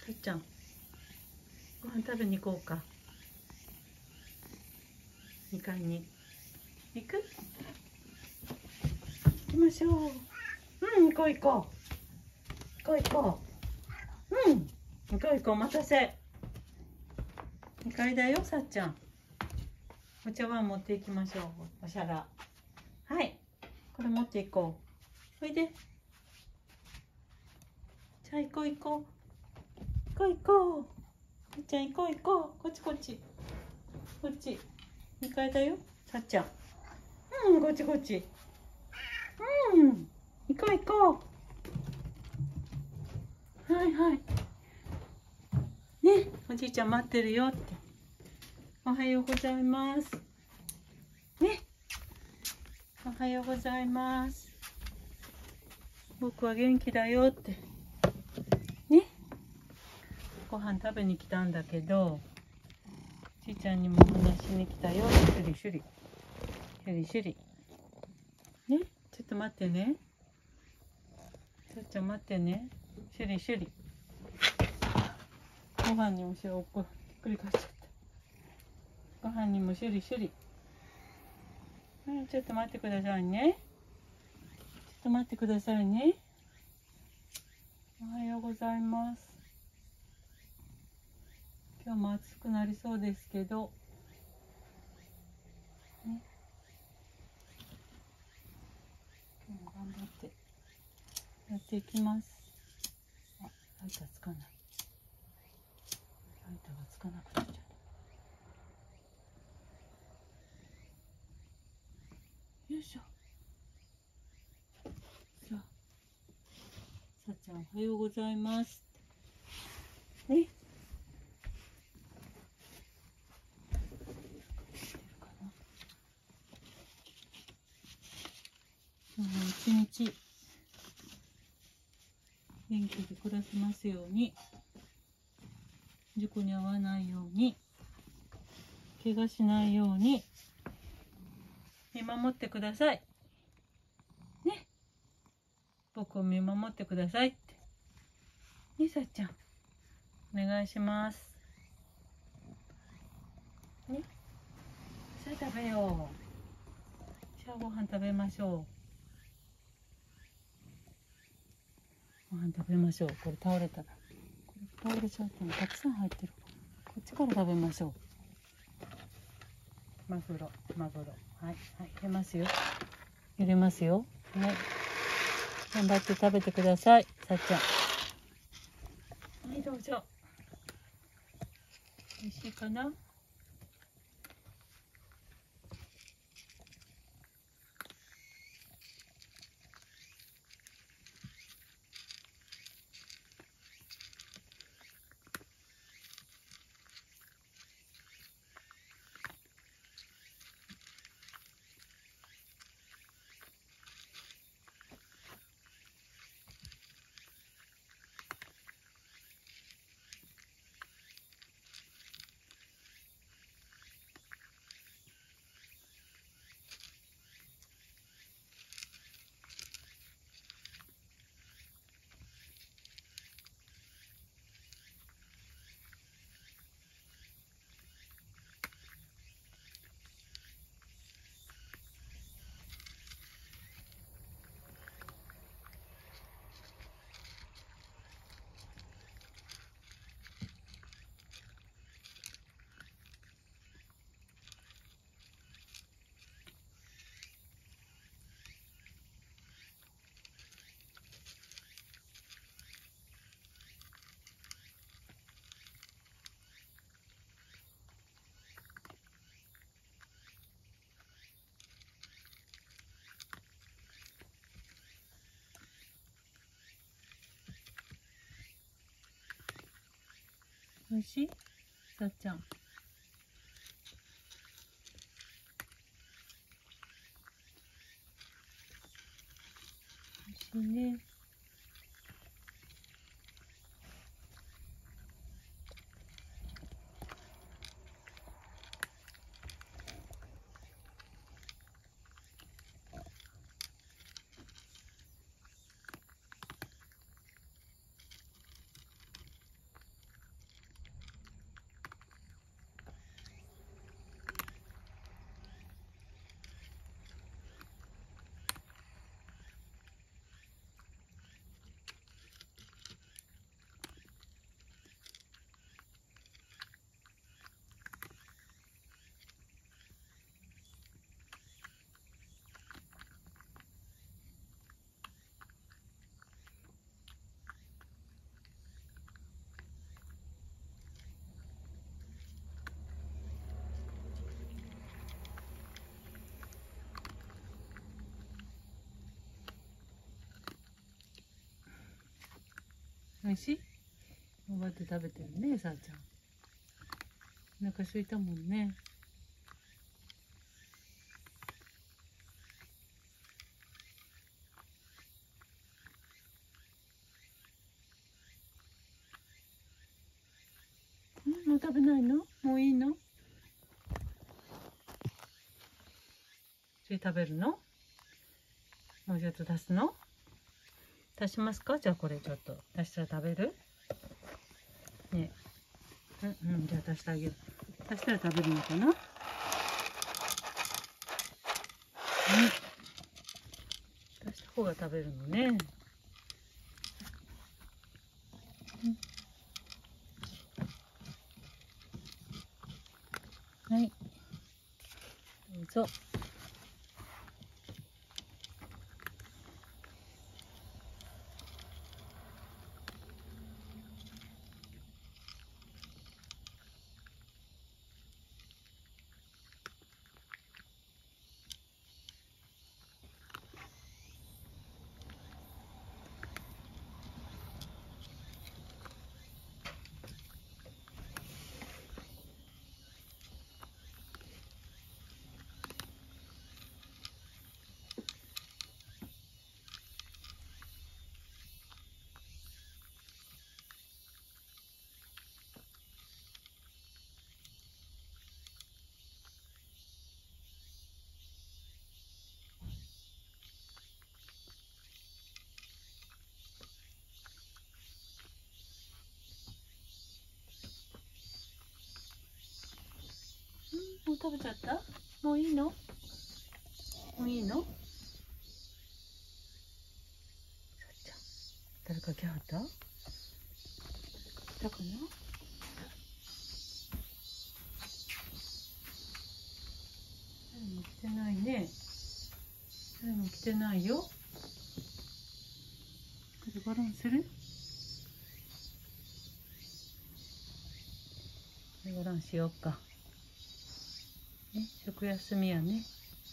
っちゃん、ご飯食べに行こうか。2階に行く？行きましょう。うん、行こう行こう。行こう行こう。うん、行こう行こう。お待たせ。2階だよ、さっちゃん。お茶碗持っていきましょう。お皿。はい、これ持っていこう。おいで。じゃあ行こう行こう。行こう行こう。じゃあ行こう行こう。こっちこっち。こっち。2階だよ、さっちゃん。うん、こっちこっち。うん、行こう行こう。はいはい。ね、おじいちゃん待ってるよって。おはようございます。ね。おはようございます。僕は元気だよって。ね。ご飯食べに来たんだけど、おじいちゃんにもお話しに来たよ。シュリシュリ。シュリシュリ。ね。ちょっと待ってね。ちょっと待ってね。シュリシュリ。ご飯にもひっくり返っちゃった。ご飯にもシュリシュリ。ちょっと待ってくださいね。ちょっと待ってくださいね。おはようございます。今日も暑くなりそうですけど、ね、今日も頑張ってやっていきます。あ、ライターつかない。ライターがつかなくなっちゃう。よいしょ。さあ、さっちゃんおはようございます。ね。今日も一日元気で暮らせますように、事故に遭わないように、怪我しないように見守ってくださいね。僕を見守ってくださいってね。さっちゃんお願いしますね。さあ食べよう。じゃあご飯食べましょう。ご飯食べましょう。これ倒れたら、これ倒れちゃったのたくさん入ってる。こっちから食べましょう。マグロ、マグロ。はいはい、入れますよ。入れますよ。はい、頑張って食べてください、さっちゃん。はい、どうぞ。美味しいかな。美味しい？さっちゃん。美味しいね。 おいしい？頑張って食べてるね、さあちゃん。お腹空いたもんね。もう食べないの？もういいの？それ食べるの？もうちょっと足すの？足しますか？じゃあこれちょっと足したら食べる？ねえ。じゃあ足してあげる。足したら食べるのかな？足した方が食べるのね。はい。どうぞ。もう食べちゃった？もういいの？もういいの？さっちゃん、誰か来はった？来たかな？誰も来てないね。誰も来てないよ。これゴロンする？ゴロンしようか。ね、食休みやね。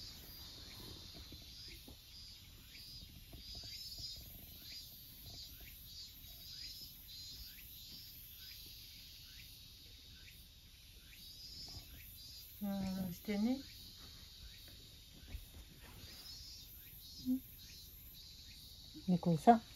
してね。猫さん。